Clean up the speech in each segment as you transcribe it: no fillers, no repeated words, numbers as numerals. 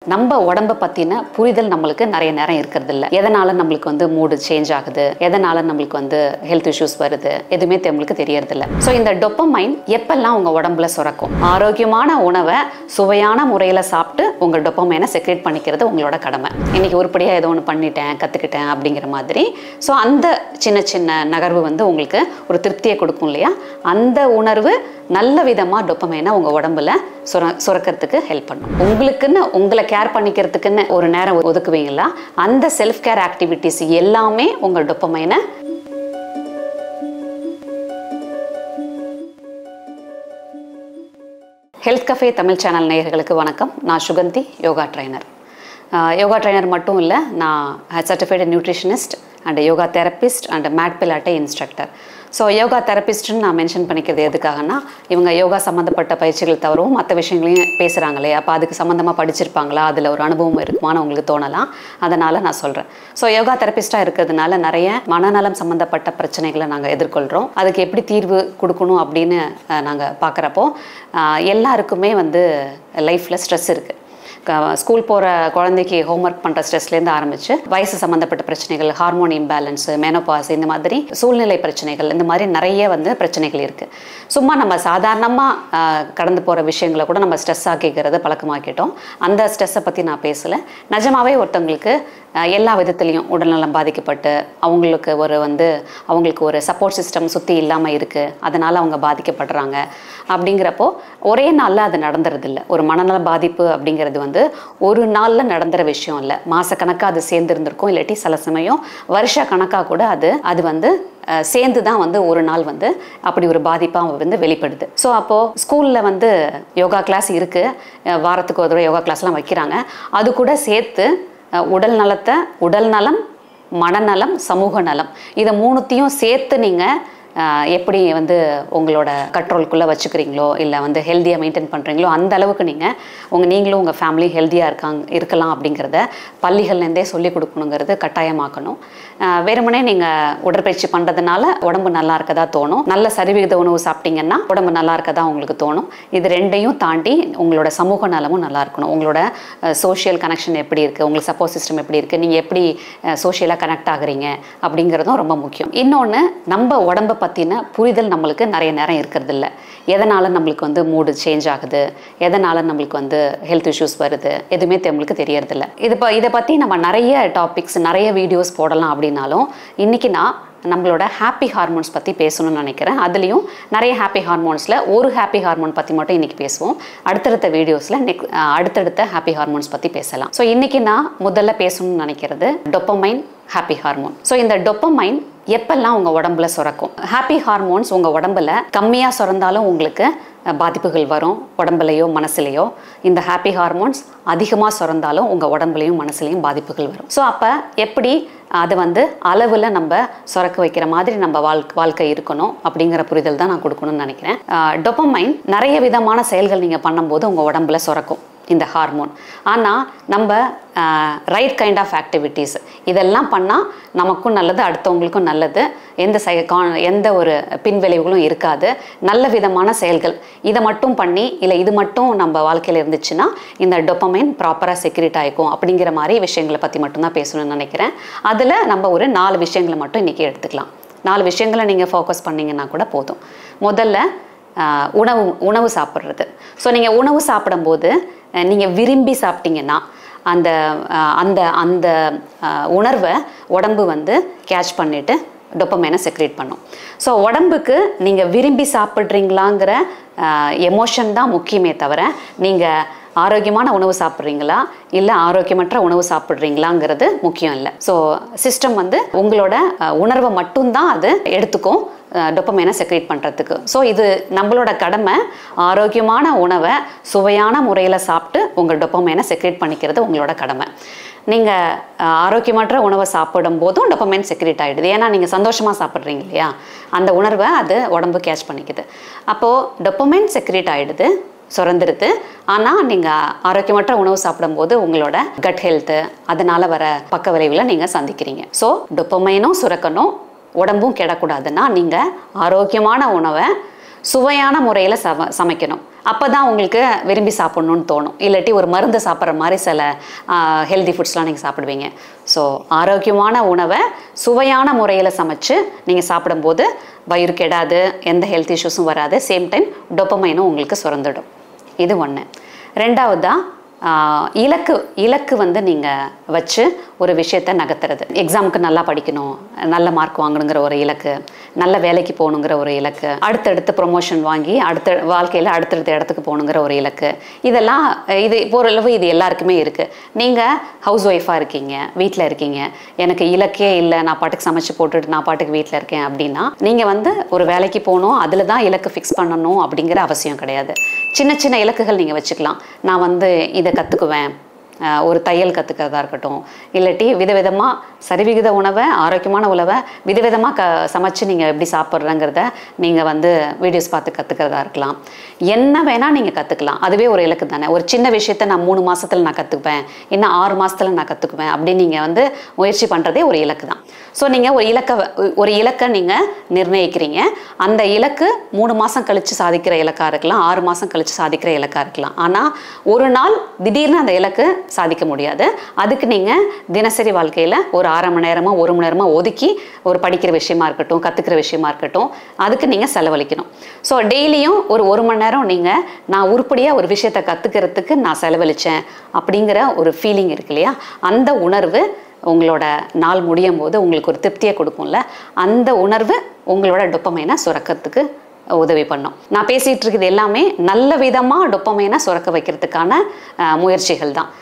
நம்ம உடம்ப பத்தின புரிதல் நம்மளுக்கு நிறைய நேரம் இருக்கிறது இல்ல. எதனால நம்மளுக்கு வந்து மூடு சேஞ்ச் ஆகுது, எதனால நம்மளுக்கு வந்து ஹெல்த் இஷ்யூஸ் வருது, எதுவுமே நம்மளுக்கு தெரியறது இல்ல. ஸோ இந்த டோபமைன் எப்பெல்லாம் உங்க உடம்புல சுரக்கும், ஆரோக்கியமான உணவை சுவையான முறையில் சாப்பிட்டு உங்க டோபமைனை செக்ரேட் பண்ணிக்கிறது உங்களோட கடமை. இன்னைக்கு உருப்படியா ஏதோ ஒன்று பண்ணிட்டேன், கத்துக்கிட்டேன் அப்படிங்கிற மாதிரி. ஸோ அந்த சின்ன சின்ன நகர்வு வந்து உங்களுக்கு ஒரு திருப்தியை கொடுக்கும் இல்லையா? அந்த உணர்வு நல்ல விதமாக டோபமைனை உங்கள் உடம்புல சுரக்கிறதுக்கு ஹெல்ப் பண்ணும். உங்களுக்குன்னு உங்களை கேர் பண்ணிக்கிறதுக்குன்னு ஒரு நேரம் ஒதுக்குவீங்களா? அந்த செல்ஃப் கேர் ஆக்டிவிட்டிஸ் எல்லாமே உங்கள் டோபமைனை ஹெல்த் கஃபே தமிழ் சேனல் நேயர்களுக்கு வணக்கம். நான் Suganthi, yoga trainer. Yoga trainer மட்டும் இல்லை, நான் certified nutritionist and yoga therapist and mat pilates instructor. So yoga தெரபிஸ்ட்னு நான் மென்ஷன் பண்ணிக்கிறது எதுக்காகனா, இவங்க யோகா சம்மந்தப்பட்ட பயிற்சிகள் தவிரவும் மற்ற விஷயங்களையும் பேசுகிறாங்களே, அப்போ அதுக்கு சம்மந்தமாக படிச்சிருப்பாங்களா, அதில் ஒரு அனுபவம் இருக்குமான்னு உங்களுக்கு தோணலாம். அதனால் நான் சொல்கிறேன். ஸோ யோகா தெரபிஸ்ட்டாக இருக்கிறதுனால நிறைய மனநலம் சம்மந்தப்பட்ட பிரச்சனைகளை நாங்கள் எதிர்கொள்கிறோம். அதுக்கு எப்படி தீர்வு கொடுக்கணும் அப்படின்னு நாங்கள் பார்க்குறப்போ, எல்லாருக்குமே வந்து லைஃப்பில் ஸ்ட்ரெஸ் இருக்குது. ஸ்கூல் போகிற குழந்தைக்கு ஹோம்ஒர்க் பண்ணுற ஸ்ட்ரெஸ்லேருந்து ஆரம்பித்து வயசு சம்மந்தப்பட்ட பிரச்சனைகள், ஹார்மோன் இம்பேலன்ஸு, மெனோபாஸ், இந்த மாதிரி சூழ்நிலை பிரச்சனைகள், இந்த மாதிரி நிறைய வந்து பிரச்சனைகள் இருக்குது. சும்மா நம்ம சாதாரணமாக கடந்து போகிற விஷயங்களை கூட நம்ம ஸ்ட்ரெஸ் ஆக்கிக்கிறத பழக்கமாக்கிட்டோம். அந்த ஸ்ட்ரெஸ்ஸை பற்றி நான் பேசலை. நிஜமாவே ஒருத்தவங்களுக்கு எல்லா விதத்துலேயும் உடல்நலம் பாதிக்கப்பட்டு அவங்களுக்கு ஒரு சப்போர்ட் சிஸ்டம் சுற்றி இல்லாமல் இருக்குது, அதனால் அவங்க பாதிக்கப்படுறாங்க. அப்படிங்கிறப்போ ஒரே நாளில் அது நடந்துறதில்லை. ஒரு மனநல பாதிப்பு அப்படிங்கிறது வந்து ஒரு நாளில் நடந்துற விஷயம் இல்லை. மாதக்கணக்காக அது சேர்ந்துருந்துருக்கும், இல்லாட்டி சில சமயம் வருஷ கணக்காக கூட அது வந்து சேர்ந்து தான் வந்து ஒரு நாள் வந்து அப்படி ஒரு பாதிப்பாக வந்து வெளிப்படுது. ஸோ அப்போது ஸ்கூலில் வந்து யோகா கிளாஸ் இருக்குது, வாரத்துக்கு ஒரு தடவை யோகா கிளாஸ்லாம் வைக்கிறாங்க. அது கூட சேர்த்து உடல் நலம், மனநலம், சமூக நலம், இதை மூணுத்தையும் சேர்த்து நீங்கள் எப்படி வந்து உங்களோட கண்ட்ரோலுக்குள்ளே வச்சுக்கிறீங்களோ, இல்லை வந்து ஹெல்த்தியாக மெயின்டைன் பண்ணுறீங்களோ, அந்த அளவுக்கு நீங்களும் உங்கள் ஃபேமிலி ஹெல்த்தியாக இருக்கலாம் அப்படிங்கிறத பள்ளிகள்லேருந்தே சொல்லிக் கொடுக்கணுங்கிறது கட்டாயமாக்கணும். வெறுமனே நீங்கள் உடற்பயிற்சி பண்ணுறதுனால உடம்பு நல்லா இருக்கதா தோணும், நல்ல சரிவிகித உணவு சாப்பிட்டீங்கன்னா உடம்பு நல்லா இருக்கதா உங்களுக்கு தோணும். இது ரெண்டையும் தாண்டி உங்களோட சமூக நலமும் நல்லா இருக்கணும். உங்களோட சோஷியல் கனெக்ஷன் எப்படி இருக்குது, உங்களுக்கு சப்போர்ட் சிஸ்டம் எப்படி இருக்குது, நீங்கள் எப்படி சோஷியலாக கனெக்ட் ஆகுறீங்க அப்படிங்கிறதும் ரொம்ப முக்கியம். இன்னொன்று, நம்ம உடம்பை பற்றின புரிதல் நம்மளுக்கு நிறைய நேரம் இருக்கிறது இல்லை. எதனால் நம்மளுக்கு வந்து மூடு சேஞ்ச் ஆகுது, எதனால் நம்மளுக்கு வந்து ஹெல்த் இஷ்யூஸ் வருது, எதுவுமே நம்மளுக்கு தெரியறதில்ல. இதை பற்றி நம்ம நிறைய டாபிக்ஸ், நிறைய வீடியோஸ் போடலாம். அப்படின்னாலும் இன்றைக்கி நான் நம்மளோட ஹாப்பி ஹார்மோன்ஸ் பற்றி பேசணும்னு நினைக்கிறேன். அதுலேயும் நிறைய ஹாப்பி ஹார்மோன்ஸில் ஒரு ஹாப்பி ஹார்மோன் பற்றி மட்டும் இன்றைக்கி பேசுவோம். அடுத்தடுத்த வீடியோஸில் அடுத்தடுத்த ஹாப்பி ஹார்மோன்ஸ் பற்றி பேசலாம். ஸோ இன்றைக்கி நான் முதல்ல பேசணும்னு நினைக்கிறது டோபமைன், ஹாப்பி ஹார்மோன். ஸோ இந்த டோபமைன் எப்பெல்லாம் உங்கள் உடம்புல சுரக்கும், ஹாப்பி ஹார்மோன்ஸ் உங்கள் உடம்புல கம்மியாக சுரந்தாலும் உங்களுக்கு பாதிப்புகள் வரும், உடம்புலையோ மனசுலையோ. இந்த ஹாப்பி ஹார்மோன்ஸ் அதிகமாக சுரந்தாலும் உங்கள் உடம்புலையும் மனசுலையும் பாதிப்புகள் வரும். ஸோ அப்போ எப்படி அதை வந்து அளவில் நம்ம சுரக்க வைக்கிற மாதிரி நம்ம வாழ்க்கை இருக்கணும் அப்படிங்கிற புரிதல் தான் நான் கொடுக்கணும்னு நினைக்கிறேன். டோபமைன் நிறைய விதமான செயல்கள் நீங்கள் பண்ணும்போது உங்கள் உடம்புல சுரக்கும் இந்த ஹார்மோன். ஆனால் நம்ம ரைட் கைண்ட் ஆஃப் ஆக்டிவிட்டீஸ் இதெல்லாம் பண்ணால் நமக்கும் நல்லது, அடுத்தவங்களுக்கும் நல்லது, எந்த ஒரு பின்விளைவுகளும் இருக்காது. நல்ல விதமான செயல்கள் இதை மட்டும் பண்ணி, இல்லை இது மட்டும் நம்ம வாழ்க்கையில் இருந்துச்சுன்னா இந்த டோபமைன் ப்ராப்பராக செக்ரேட் ஆகிக்கும் அப்படிங்கிற மாதிரி விஷயங்களை பற்றி மட்டும்தான் பேசணும்னு நினைக்கிறேன். அதில் நம்ம ஒரு 4 விஷயங்களை மட்டும் இன்றைக்கி எடுத்துக்கலாம். 4 விஷயங்களை நீங்கள் ஃபோக்கஸ் பண்ணிங்கன்னா கூட போதும். முதல்ல உணவு சாப்பிட்றது. ஸோ நீங்கள் உணவு சாப்பிடும்போது நீங்கள் விரும்பி சாப்பிட்டீங்கன்னா அந்த அந்த அந்த உணர்வை உடம்பு வந்து கேட்ச் பண்ணிவிட்டு டோபமைனை செக்ரேட் பண்ணும். ஸோ உடம்புக்கு நீங்கள் விரும்பி சாப்பிட்றீங்களாங்கிற எமோஷன் தான் முக்கியமே தவிர, நீங்கள் ஆரோக்கியமான உணவு சாப்பிட்றீங்களா இல்லை ஆரோக்கியமற்ற உணவு சாப்பிட்றீங்களாங்கிறது முக்கியம் இல்லை. ஸோ சிஸ்டம் வந்து உங்களோட உணர்வை மட்டும்தான் அது எடுத்துக்கும் டோபமைனை செக்ரேட் பண்ணுறதுக்கு. ஸோ இது நம்மளோட கடமை. ஆரோக்கியமான உணவை சுவையான முறையில் சாப்பிட்டு உங்கள் டோபமைனை செக்ரேட் பண்ணிக்கிறது உங்களோட கடமை. நீங்கள் ஆரோக்கியமற்ற உணவை சாப்பிடும் போதும் டோபமைன் செக்ரேட் ஆகிடுது. ஏன்னா நீங்கள் சந்தோஷமாக சாப்பிட்றீங்க இல்லையா, அந்த உணர்வை அது உடம்பு கேட்ச் பண்ணிக்குது. அப்போது டோபமைன் செக்ரேட் ஆகிடுது, சுரந்துருது. ஆனால் நீங்கள் ஆரோக்கியமற்ற உணவு சாப்பிடும்போது உங்களோட கட் ஹெல்த்து, அதனால் வர பக்க விளைவுகளை நீங்கள் சந்திக்கிறீங்க. ஸோ டோபமைனும் சுரக்கணும், உடம்பும் கெடக்கூடாதுன்னா நீங்கள் ஆரோக்கியமான உணவை சுவையான முறையில் சமைக்கணும். அப்போ தான் உங்களுக்கு விரும்பி சாப்பிட்ணுன்னு தோணும். இல்லாட்டி ஒரு மருந்து சாப்பிட்ற மாதிரி சில ஹெல்தி ஃபுட்ஸ்லாம் நீங்கள் சாப்பிடுவீங்க. ஸோ ஆரோக்கியமான உணவை சுவையான முறையில் சமைச்சு நீங்கள் சாப்பிடும்போது வயிறு கெடாது, எந்த ஹெல்த் இஷ்யூஸும் வராது, சேம் டைம் டோபமைனும் உங்களுக்கு சுரந்துடும். இது ஒன்று. ரெண்டாவதாக இலக்கு வந்து நீங்கள் வச்சு ஒரு விஷயத்தை நகர்த்துறது. எக்ஸாமுக்கு நல்லா படிக்கணும், நல்ல மார்க் வாங்கணுங்கிற ஒரு இலக்கு, நல்ல வேலைக்கு போகணுங்கிற ஒரு இலக்கு, அடுத்தடுத்து ப்ரொமோஷன் வாங்கி வாழ்க்கையில் அடுத்தடுத்த இடத்துக்கு போகணுங்கிற ஒரு இலக்கு. இதெல்லாம் இது ஓரளவு இது எல்லாருக்குமே இருக்குது. நீங்கள் ஹவுஸ் ஒய்ஃபாக இருக்கீங்க, வீட்டில் இருக்கீங்க, எனக்கு இலக்கே இல்லை, நான் பாட்டுக்கு சமைச்சு போட்டுட்டு நான் பாட்டுக்கு வீட்டில் இருக்கேன் அப்படின்னா நீங்கள் வந்து ஒரு வேலைக்கு போகணும், அதில் தான் இலக்கு ஃபிக்ஸ் பண்ணணும் அப்படிங்கிற அவசியம் கிடையாது. சின்ன சின்ன இலக்குகள் நீங்கள் வச்சுக்கலாம். நான் வந்து இதை கற்றுக்குவேன், ஒரு தையல் கற்றுக்கிறதா இருக்கட்டும், இல்லாட்டி விதவிதமாக சரிவிகித உணவை, ஆரோக்கியமான உணவை விதவிதமாக சமைச்சு நீங்கள் எப்படி சாப்பிட்றங்கிறத நீங்கள் வந்து வீடியோஸ் பார்த்து கற்றுக்கிறதா இருக்கலாம். என்ன வேணால் நீங்கள் கற்றுக்கலாம். அதுவே ஒரு இலக்கு தானே. ஒரு சின்ன விஷயத்தை நான் 3 மாதத்தில் நான் கற்றுக்குவேன், இன்னும் 6 மாதத்தில் நான் கற்றுக்குவேன் அப்படின்னு நீங்கள் வந்து முயற்சி பண்ணுறதே ஒரு இலக்கு தான். ஸோ நீங்கள் ஒரு இலக்கை நீங்கள் நிர்ணயிக்கிறீங்க. அந்த இலக்கு 3 மாதம் கழித்து சாதிக்கிற இலக்காக இருக்கலாம், 6 மாதம் கழித்து சாதிக்கிற இலக்காக இருக்கலாம். ஆனால் ஒரு நாள் திடீர்னு அந்த இலக்கு சாதிக்க முடியாது. அதுக்கு நீங்கள் தினசரி வாழ்க்கையில் ஒரு 1/2 மணி நேரமோ 1 மணி நேரமோ ஒதுக்கி ஒரு படிக்கிற விஷயமா இருக்கட்டும், கற்றுக்கிற விஷயமா இருக்கட்டும், அதுக்கு நீங்கள் செலவழிக்கணும். ஸோ டெய்லியும் ஒரு 1 மணி நேரம் நீங்கள் நான் உருப்படியாக ஒரு விஷயத்தை கற்றுக்கிறதுக்கு நான் செலவழித்தேன் அப்படிங்கிற ஒரு ஃபீலிங் இருக்கு இல்லையா, அந்த உணர்வு உங்களோட நாள் முடியும் போது உங்களுக்கு ஒரு திருப்தியை கொடுக்கும்ல, அந்த உணர்வு உங்களோட டோபமைனை சுரக்கிறதுக்கு உதவி பண்ணும். நான் பேசிகிட்டு இருக்குது எல்லாமே நல்ல விதமாக டோபமைனை சுரக்க வைக்கிறதுக்கான முயற்சிகள் தான்.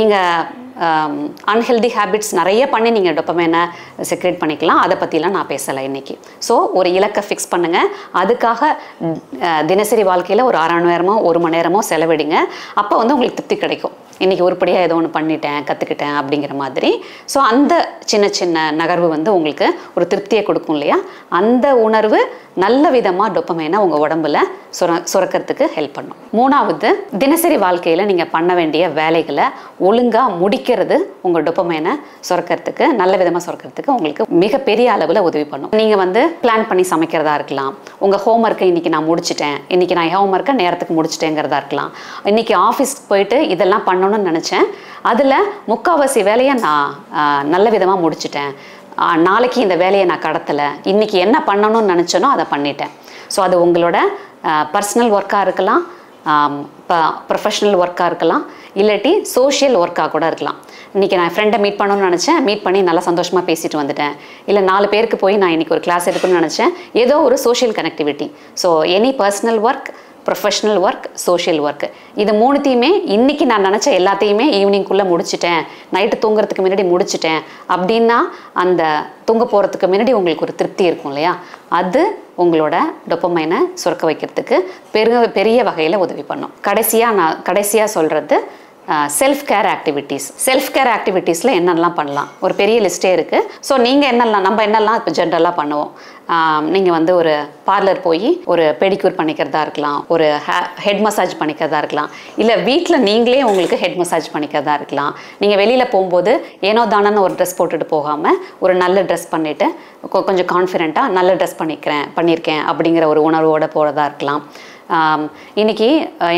நீங்கள் அன்ஹெல்தி ஹேபிட்ஸ் நிறைய பண்ணி நீங்கள் டோபமைனை செக்ரேட் பண்ணிக்கலாம். அதை பற்றிலாம் நான் பேசலை இன்றைக்கி. ஸோ ஒரு இலக்கை ஃபிக்ஸ் பண்ணுங்கள். அதுக்காக தினசரி வாழ்க்கையில் ஒரு 1/2 மணி நேரமோ 1 மணி நேரமோ செலவிடுங்க. அப்போ வந்து உங்களுக்கு திருப்தி கிடைக்கும். இன்றைக்கி உருப்படியாக ஏதோ ஒன்று பண்ணிட்டேன், கற்றுக்கிட்டேன் அப்படிங்கிற மாதிரி. ஸோ அந்த சின்ன சின்ன நகர்வு வந்து உங்களுக்கு ஒரு திருப்தியை கொடுக்கும் இல்லையா, அந்த உணர்வு நல்ல விதமாக டோபமைனை உங்கள் உடம்புல சுரக்கிறதுக்கு ஹெல்ப் பண்ணும். 3வது, தினசரி வாழ்க்கையில் நீங்கள் பண்ண வேண்டிய வேலைகளை ஒழுங்காக முடிக்கிறது உங்கள் டோபமைனை சுரக்கிறதுக்கு, நல்ல விதமாக சுரக்கிறதுக்கு உங்களுக்கு மிகப்பெரிய அளவில் உதவி பண்ணும். நீங்கள் வந்து பிளான் பண்ணி சமைக்கிறதா இருக்கலாம், உங்கள் ஹோம்ஒர்க்கை இன்றைக்கி நான் முடிச்சிட்டேன், இன்றைக்கி நான் ஹோம்ஒர்க்கை நேரத்துக்கு முடிச்சிட்டேங்கிறதா இருக்கலாம், இன்றைக்கி ஆஃபீஸ்க்கு போயிட்டு இதெல்லாம் பண்ணணும்னு நினச்சேன், அதில் 3/4 வேலையை நான் நல்ல விதமாக முடிச்சிட்டேன், நாளைக்கு இந்த வேலையை நான் கடத்தலை, இன்றைக்கி என்ன பண்ணணும்னு நினச்சேனோ அதை பண்ணிட்டேன். ஸோ அது உங்களோட பர்சனல் ஒர்க்காக இருக்கலாம், ப்ரொஃபஷ்னல் ஒர்க்காக இருக்கலாம், இல்லாட்டி சோஷியல் ஒர்க்காக கூட இருக்கலாம். இன்றைக்கி நான் ஃப்ரெண்டை மீட் பண்ணணும்னு நினச்சேன், மீட் பண்ணி நல்லா சந்தோஷமாக பேசிட்டு வந்துட்டேன். இல்லை 4 பேருக்கு போய் நான் இன்றைக்கி ஒரு கிளாஸ் எடுக்கணும்னு நினச்சேன். ஏதோ ஒரு social connectivity. So any personal work, professional work, social work, இது 3த்தையுமே இன்றைக்கி நான் நினச்ச எல்லாத்தையுமே ஈவினிங்குள்ளே முடிச்சிட்டேன், நைட்டு தூங்குறதுக்கு முன்னாடி முடிச்சிட்டேன் அப்படின்னா அந்த தூங்க போகிறதுக்கு முன்னாடி உங்களுக்கு ஒரு திருப்தி இருக்கும் இல்லையா, அது உங்களோட டோபமைனை சுரக்க வைக்கிறதுக்கு பெரிய வகையில் உதவி பண்ணும். கடைசியாக சொல்கிறது self care activities. Self care ஆக்டிவிட்டீஸில் என்னெல்லாம் பண்ணலாம், ஒரு பெரிய லிஸ்ட்டே இருக்குது. ஸோ நீங்கள் நம்ம என்னெல்லாம் இப்போ ஜென்ரலாக பண்ணுவோம், நீங்கள் வந்து ஒரு பார்லர் போய் ஒரு பெடிக்யூர் பண்ணிக்கிறதா இருக்கலாம், ஒரு ஹெட் மசாஜ் பண்ணிக்கிறதா இருக்கலாம், இல்லை வீட்டில் நீங்களே உங்களுக்கு ஹெட் மசாஜ் பண்ணிக்கிறதா இருக்கலாம். நீங்கள் வெளியில் போகும்போது ஏனோ தானன்னு ஒரு ட்ரெஸ் போட்டுட்டு போகாமல் ஒரு நல்ல ட்ரெஸ் பண்ணிவிட்டு கொஞ்சம் கான்ஃபிடென்ட்டாக நல்ல ட்ரெஸ் பண்ணியிருக்கேன் அப்படிங்கிற ஒரு உணர்வோடு போகிறதா இருக்கலாம். இன்னைக்கு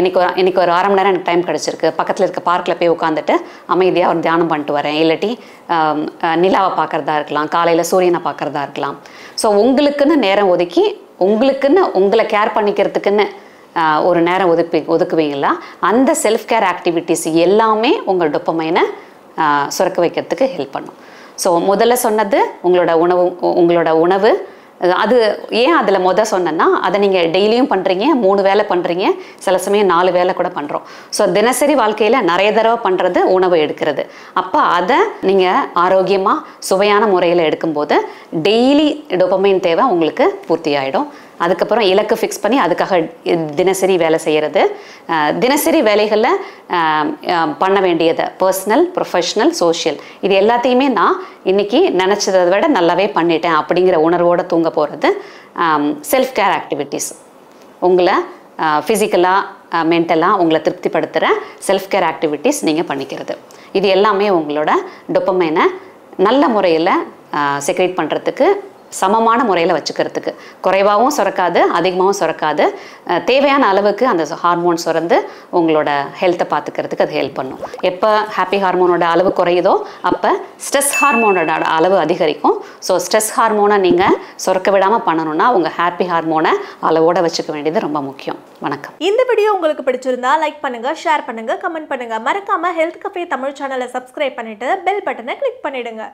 ஒரு 1/2 மணி நேரம் எனக்கு டைம் கிடச்சிருக்கு, பக்கத்தில் இருக்க பார்க்கில் போய் உட்காந்துட்டு அமைதியாக ஒரு தியானம் பண்ணிட்டு வரேன், இல்லாட்டி நிலாவை பார்க்குறதா இருக்கலாம், காலையில் சூரியனை பார்க்குறதா இருக்கலாம். ஸோ உங்களுக்குன்னு நேரம் ஒதுக்கி உங்களுக்குன்னு உங்களை கேர் பண்ணிக்கிறதுக்குன்னு ஒரு நேரம் ஒதுக்குவீங்களா, அந்த செல்ஃப் கேர் ஆக்டிவிட்டீஸ் எல்லாமே உங்கள் டோபமைனை சுரக்க வைக்கிறதுக்கு ஹெல்ப் பண்ணும். ஸோ முதல்ல சொன்னது உங்களோட உணவு. அது ஏன் அதில் சொன்னேன்னா, அதை நீங்கள் டெய்லியும் பண்ணுறீங்க, 3 வேளை பண்ணுறீங்க, சில சமயம் 4 வேளை கூட பண்ணுறோம். ஸோ தினசரி வாழ்க்கையில் நிறைய தடவை பண்ணுறது உணவு எடுக்கிறது. அப்போ அதை நீங்கள் ஆரோக்கியமாக சுவையான முறையில் எடுக்கும்போது டெய்லி டோபமைன் தேவை உங்களுக்கு பூர்த்தி ஆகிடும். அதுக்கப்புறம் இலக்கு ஃபிக்ஸ் பண்ணி அதுக்காக தினசரி வேலை செய்கிறது, தினசரி வேலைகளில் பண்ண வேண்டியதை பர்சனல், ப்ரொஃபஷ்னல், சோஷியல், இது எல்லாத்தையுமே நான் இன்றைக்கி நினச்சதை விட நல்லாவே பண்ணிட்டேன் அப்படிங்கிற உணர்வோடு தூங்க போகிறது செல்ஃப் கேர் ஆக்டிவிட்டீஸ். உங்களை ஃபிசிக்கலாக மென்டலாக உங்களை திருப்திப்படுத்துகிற செல்ஃப் கேர் ஆக்டிவிட்டீஸ் நீங்கள் பண்ணிக்கிறது. இது எல்லாமே உங்களோட டோபமைனை நல்ல முறையில் செக்ரேட் பண்ணுறதுக்கு சமமான முறையில் வச்சுக்கிறதுக்கு. குறைவாகவும் சுரக்காது, அதிகமாகவும் சுரக்காது. தேவையான அளவுக்கு அந்த ஹார்மோன் சுரந்து உங்களோட ஹெல்த்தை பார்த்துக்கிறதுக்கு அது ஹெல்ப் பண்ணும். எப்போ ஹாப்பி ஹார்மோனோட அளவு குறையுதோ அப்போ ஸ்ட்ரெஸ் ஹார்மோனோட அளவு அதிகரிக்கும். ஸோ ஸ்ட்ரெஸ் ஹார்மோனை நீங்கள் சுரக்க விடாமல் பண்ணணும்னா உங்கள் ஹாப்பி ஹார்மோனை அளவோடு வச்சுக்க வேண்டியது ரொம்ப முக்கியம். வணக்கம். இந்த வீடியோ உங்களுக்கு பிடிச்சிருந்தா லைக் பண்ணுங்க, ஷேர் பண்ணுங்க, கமெண்ட் பண்ணுங்க. மறக்காம ஹெல்த் கஃபே தமிழ் சேனலை சப்ஸ்கிரைப் பண்ணிட்டு பெல் பட்டனை கிளிக் பண்ணிடுங்க.